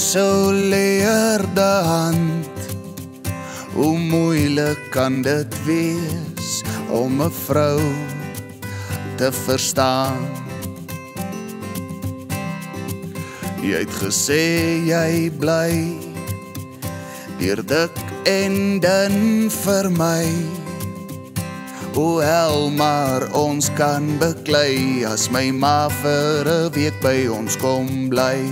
geïsoleerde hand. Hoe moeilik kan dit wees om 'n vrou te verstaan? Jy het gesê jy bly deur dik en dun vir my. Hoewel maar ons kan beklei as my ma vir 'n week by ons kom bly.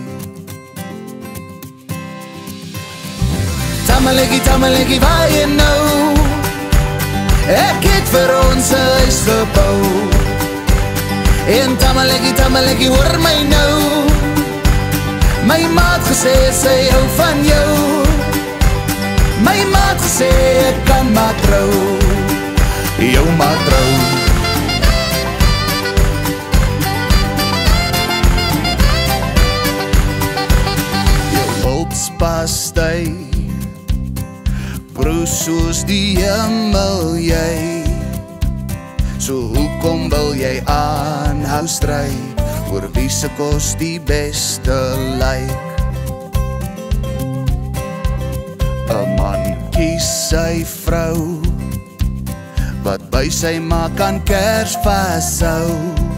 Tamalegi, waar jy nou? Ek het vir ons 'n huis gebou. En tamalegi, hoor my nou. My ma het gesê sy hou van jou. My ma het gesê ek kan maar trou. Jou maar trou. Jou hulpspastei proe soos die hemel jy. So hoekom wil jy aanhou stry oor wie se kos die beste lyk? 'n man kies sy vrou wat by sy ma kan Kersfees hou,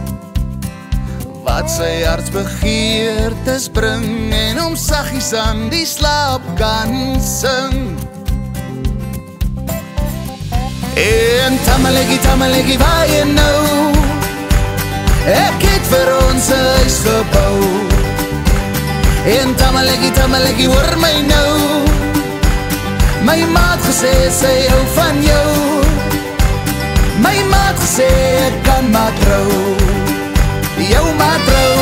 wat sy hartsbegeertes bring en hom saggies aan die slaap kan sing. En tamalegi, waar jy nou? Ek het vir ons 'n huis gebou. En tamalegi, hoor my nou. My ma het gesê sy hou van jou. My ma het gesê ek kan maar trou. Jou maar trou.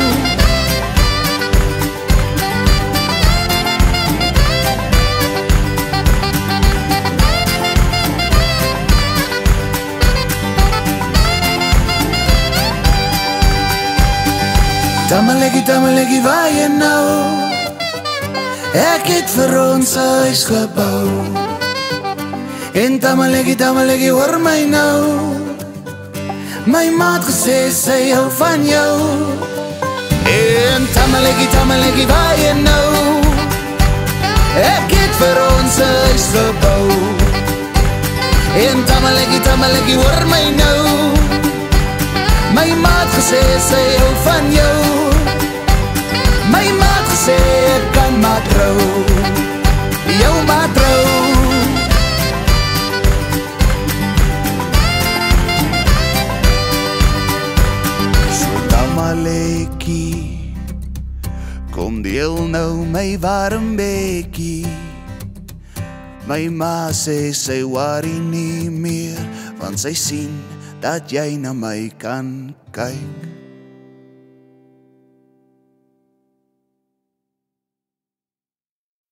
Tamalegi, waar jy nou? Ek het vir ons 'n huis gebou. En tamalegi, hoor my nou. My ma het gesê sy hou van jou. En tamalegi, waar jy nou? Ek het vir ons 'n huis gebou. En tamalegi, hoor my nou. My ma het gesê sy hou van jou. My ma het gesê ek kan maar trou. Jou maar trou. So tamalegi, kom deel nou my warm bekkie. My ma sê sy worry nie meer, want sy sien dat jy na my kan kyk.